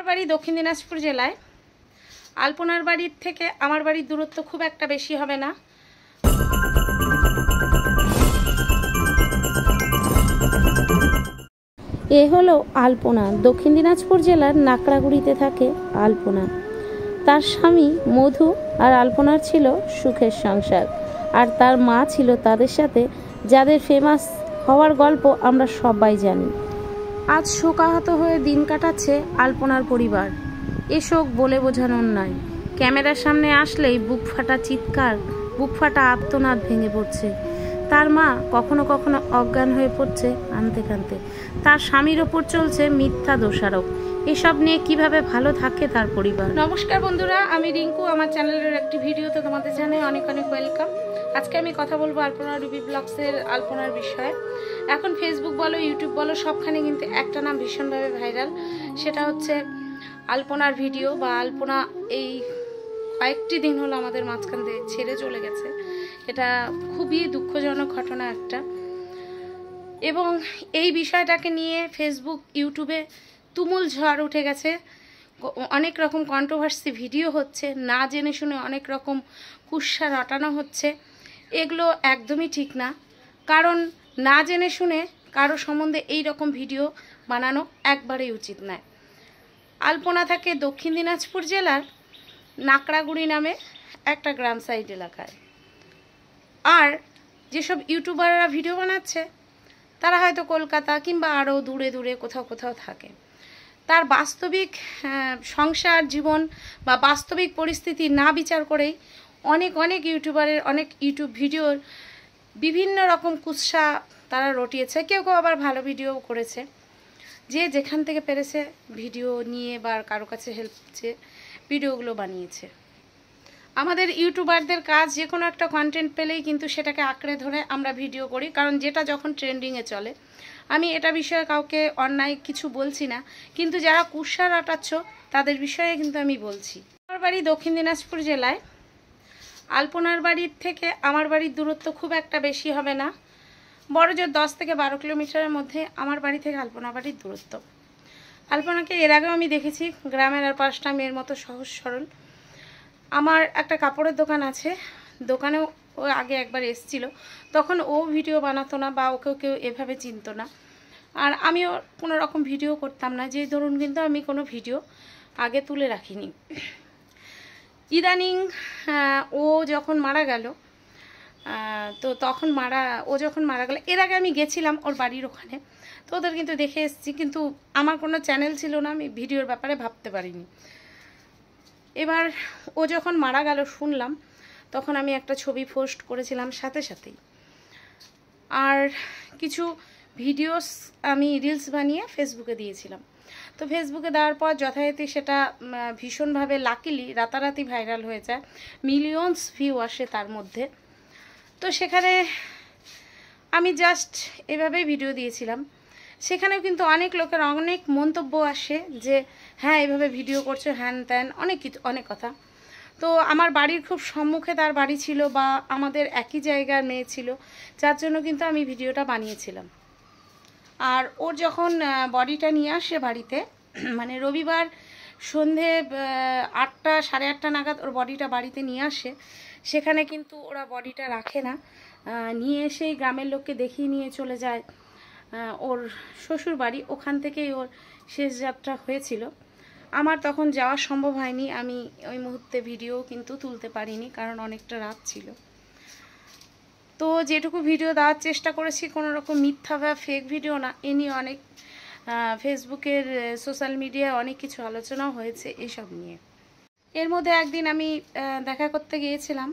বাড়ি দক্ষিণ দিনাজপুর জেলায়। আলপনার বাড়ির থেকে আমার বাড়ির দূরত্ব খুব একটা বেশি হবে না। এ হলো আলপনা, দক্ষিণ দিনাজপুর জেলার নাকড়াগুড়িতে থাকে আলপনা। তার স্বামী মধু আর আলপনার ছিল সুখের সংসার, আর তার মা ছিল তাদের সাথে, যাদের ফেমাস হওয়ার গল্প আমরা সবাই জানি। আজ শোকাহত হয়ে দিন কাটাচ্ছে আলপনার পরিবার। এ শোক বলে বোঝানোর নয়, ক্যামেরার সামনে আসলেই বুক ফাটা চিৎকার, বুক ফাটা আর্তনাদ ভেঙে পড়ছে। তার মা কখনো কখনো অজ্ঞান হয়ে পড়ছে কাঁদতে কাঁদতে। তার স্বামীর ওপর চলছে মিথ্যা দোষারোপ। এসব নিয়ে কিভাবে ভালো থাকে তার পরিবার। নমস্কার বন্ধুরা, আমি রিঙ্কু। আমার চ্যানেলের একটি ভিডিওতে তোমাদের জানাই অনেক অনেক ওয়েলকাম। আজকে আমি কথা বলবো আলপনা রুবি ব্লগসের আলপনার বিষয়ে। এখন ফেসবুক বলো, ইউটিউব বলো, সবখানে কিন্তু একটা নাম ভীষণভাবে ভাইরাল, সেটা হচ্ছে আলপনার ভিডিও বা আলপনা। এই কয়েকটি দিন হলো আমাদের মাঝখান দিয়ে ছেড়ে চলে গেছে। এটা খুবই দুঃখজনক ঘটনা একটা, এবং এই বিষয়টাকে নিয়ে ফেসবুক ইউটিউবে তুমুল ঝড় উঠে গেছে। অনেক রকম কন্ট্রোভার্সি ভিডিও হচ্ছে, না জেনে শুনে অনেক রকম কুৎসা রটানো হচ্ছে। এগুলো একদমই ঠিক না, কারণ না জেনে শুনে কারো সম্বন্ধে এই রকম ভিডিও বানানো একবারেই উচিত নয়। আলপনা থাকে দক্ষিণ দিনাজপুর জেলার নাকড়াগুড়ি নামে একটা গ্রাম সাইড এলাকায়। আর যেসব ইউটিউবাররা ভিডিও বানাচ্ছে তারা হয়তো কলকাতা কিংবা আরও দূরে দূরে কোথাও কোথাও থাকে। তার বাস্তবিক সংসার জীবন বা বাস্তবিক পরিস্থিতি না বিচার করেই অনেক অনেক ইউটিউবারের অনেক ইউটিউব ভিডিওর বিভিন্ন রকম কুৎসা তারা রটিয়েছে। কেউ কেউ আবার ভালো ভিডিও করেছে, যে যেখান থেকে পেরেছে ভিডিও নিয়ে বা কারো কাছে হেল্প চেয়ে ভিডিওগুলো বানিয়েছে। আমাদের ইউটিউবারদের কাজ যে কোনো একটা কন্টেন্ট পেলেই কিন্তু সেটাকে আঁকড়ে ধরে আমরা ভিডিও করি, কারণ যেটা যখন ট্রেন্ডিংয়ে চলে। আমি এটা বিষয়ে কাউকে অন্যায় কিছু বলছি না, কিন্তু যারা কুৎসা রটাচ্ছ তাদের বিষয়ে কিন্তু আমি বলছি। আমার বাড়ি দক্ষিণ দিনাজপুর জেলায়। আলপনার বাড়ির থেকে আমার বাড়ির দূরত্ব খুব একটা বেশি হবে না, বড় জোর 10 থেকে 12 কিলোমিটারের মধ্যে আমার বাড়ি থেকে আলপনা বাড়ির দূরত্ব। আলপনাকে এর আগেও আমি দেখেছি, গ্রামের আর 5টা মেয়ের মতো সহজ সরল। আমার একটা কাপড়ের দোকান আছে, দোকানেও ও আগে একবার এসেছিল, তখন ও ভিডিও বানাতো না বা ওকেও কেউ এভাবে চিনতো না, আর আমিও কোনো রকম ভিডিও করতাম না। যেই ধরুন কিন্তু আমি কোনো ভিডিও আগে তুলে রাখিনি। ইদানিং ও যখন মারা গেল, তো তখন ও যখন মারা গেল, এর আগে আমি গেছিলাম ওর বাড়ির ওখানে, তো ওদের কিন্তু দেখে এসেছি, কিন্তু আমার কোনো চ্যানেল ছিল না, আমি ভিডিওর ব্যাপারে ভাবতে পারিনি। এবার ও যখন মারা গেল শুনলাম, তখন আমি একটা ছবি পোস্ট করেছিলাম সাথে সাথেই, আর কিছু ভিডিওস আমি রিলস বানিয়ে ফেসবুকে দিয়েছিলাম। তো ফেসবুকে দেওয়ার পর যথারীতি সেটা ভীষণভাবে লাকিলি রাতারাতি ভাইরাল হয়ে যায়, মিলিয়নস ভিউ আসে তার মধ্যে। তো সেখানে আমি জাস্ট এভাবেই ভিডিও দিয়েছিলাম, সেখানেও কিন্তু অনেক লোকের অনেক মন্তব্য আসে যে হ্যাঁ এভাবে ভিডিও করছো, হ্যান ত্যান, অনেক কিছু, অনেক কথা। তো আমার বাড়ির খুব সম্মুখে তার বাড়ি ছিল, বা আমাদের একই জায়গার মেয়ে ছিল, যার জন্য কিন্তু আমি ভিডিওটা বানিয়েছিলাম। আর ওর যখন বডিটা নিয়ে আসে বাড়িতে, মানে রবিবার সন্ধে 8টা সাড়ে 8টা নাগাদ ওর বডিটা বাড়িতে নিয়ে আসে, সেখানে কিন্তু ওরা বডিটা রাখে না, নিয়ে এসেই গ্রামের লোককে দেখিয়ে নিয়ে চলে যায় ওর শ্বশুর বাড়ি। ওখান থেকেই ওর শেষ যাত্রা হয়েছিল। আমার তখন যাওয়া সম্ভব হয়নি, আমি ওই মুহূর্তে ভিডিও কিন্তু তুলতে পারিনি, কারণ অনেকটা রাত ছিল। তো যেটুকু ভিডিও দেওয়ার চেষ্টা করেছি, কোনো রকম মিথ্যা বা ফেক ভিডিও না। এ নিয়ে অনেক ফেসবুকের সোশ্যাল মিডিয়ায় অনেক কিছু আলোচনাও হয়েছে এসব নিয়ে। এর মধ্যে একদিন আমি দেখা করতে গিয়েছিলাম,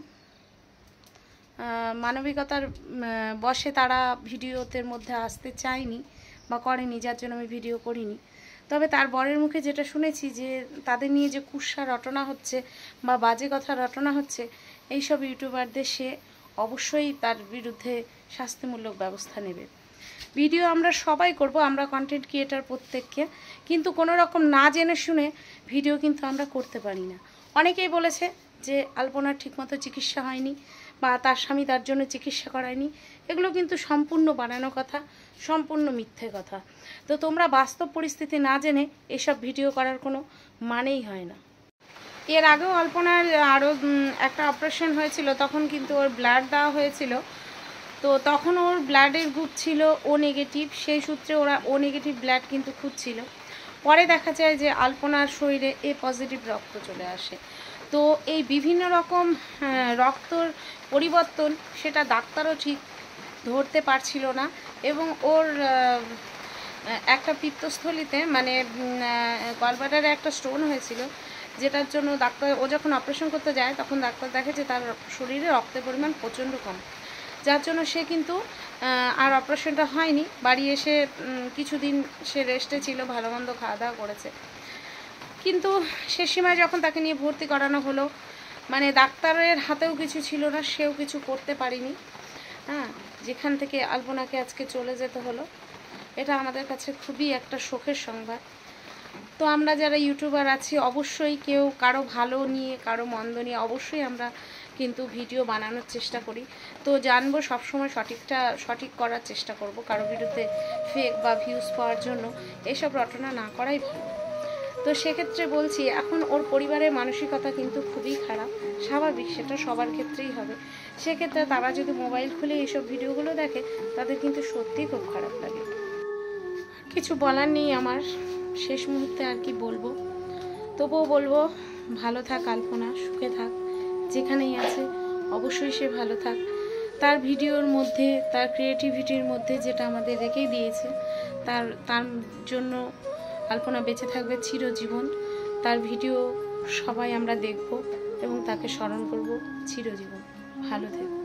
মানবিকতার বশে তারা ভিডিওতের মধ্যে আসতে চায়নি বা করেনি, যার জন্য আমি ভিডিও করিনি। তবে তার বরের মুখে যেটা শুনেছি যে তাদের নিয়ে যে কুৎসা রটনা হচ্ছে বা বাজে কথা রটনা হচ্ছে, এইসব ইউটিউবারদের সে অবশ্যই তার বিরুদ্ধে শাস্তিমূলক ব্যবস্থা নেবে। ভিডিও আমরা সবাই করব, আমরা কন্টেন্ট ক্রিয়েটার প্রত্যেককে, কিন্তু কোনো রকম না জেনে শুনে ভিডিও কিন্তু আমরা করতে পারি না। অনেকেই বলেছে যে আলপনার ঠিকমতো চিকিৎসা হয়নি বা তার স্বামী তার জন্য চিকিৎসা করায়নি, এগুলো কিন্তু সম্পূর্ণ বানানো কথা, সম্পূর্ণ মিথ্যে কথা। তো তোমরা বাস্তব পরিস্থিতি না জেনে এসব ভিডিও করার কোনো মানেই হয় না। এর আগেও আলপনার আরও একটা অপারেশন হয়েছিল, তখন কিন্তু ওর ব্লাড দেওয়া হয়েছিল। তো তখন ওর ব্লাডের গ্রুপ ছিল ও নেগেটিভ, সেই সূত্রে ওরা ও নেগেটিভ ব্লাড কিন্তু খুঁজছিল। পরে দেখা যায় যে আলপনার শরীরে এ পজিটিভ রক্ত চলে আসে। তো এই বিভিন্ন রকম রক্তর পরিবর্তন, সেটা ডাক্তারও ঠিক ধরতে পারছিল না। এবং ওর একটা পিত্তস্থলিতে মানে গলব্লাডারে একটা স্টোন হয়েছিল, যেটার জন্য ডাক্তার, ও যখন অপারেশন করতে যায় তখন ডাক্তার দেখে যে তার শরীরে রক্তের পরিমাণ প্রচণ্ড কম, যার জন্য সে কিন্তু আর অপারেশনটা হয়নি। বাড়ি এসে কিছুদিন সে রেস্টে ছিল, ভালো মন্দ খাওয়া দাওয়া করেছে। কিন্তু শেষ সময় যখন তাকে নিয়ে ভর্তি করানো হলো, মানে ডাক্তারের হাতেও কিছু ছিল না, সেও কিছু করতে পারিনি। হ্যাঁ, যেখান থেকে আলপনাকে আজকে চলে যেতে হলো, এটা আমাদের কাছে খুবই একটা শোকের সংবাদ। তো আমরা যারা ইউটিউবার আছি, অবশ্যই কেউ কারো ভালো নিয়ে কারো মন্দ নিয়ে অবশ্যই আমরা কিন্তু ভিডিও বানানোর চেষ্টা করি। তো জানবো সবসময় সঠিক করার চেষ্টা করব, কারো বিরুদ্ধে ফেক বা ভিউজ পাওয়ার জন্য এসব রটনা না করাই ভালো। তো সেক্ষেত্রে বলছি, এখন ওর পরিবারের মানসিকতা কিন্তু খুবই খারাপ, স্বাভাবিক, সেটা সবার ক্ষেত্রেই হবে। সেক্ষেত্রে তারা যদি মোবাইল খুলে এইসব ভিডিওগুলো দেখে, তাদের কিন্তু সত্যিই খুব খারাপ লাগে। কিছু বলার নেই আমার, শেষ মুহূর্তে আর কি বলবো। তবুও বলবো, ভালো থাক আলপনা, সুখে থাক, যেখানেই আছে অবশ্যই সে ভালো থাক। তার ভিডিওর মধ্যে, তার ক্রিয়েটিভিটির মধ্যে যেটা আমাদের রেখেই দিয়েছে, তার জন্য আলপনা বেঁচে থাকবে চিরজীবন। তার ভিডিও সবাই আমরা দেখব এবং তাকে স্মরণ করব চিরজীবন। ভালো থেকো।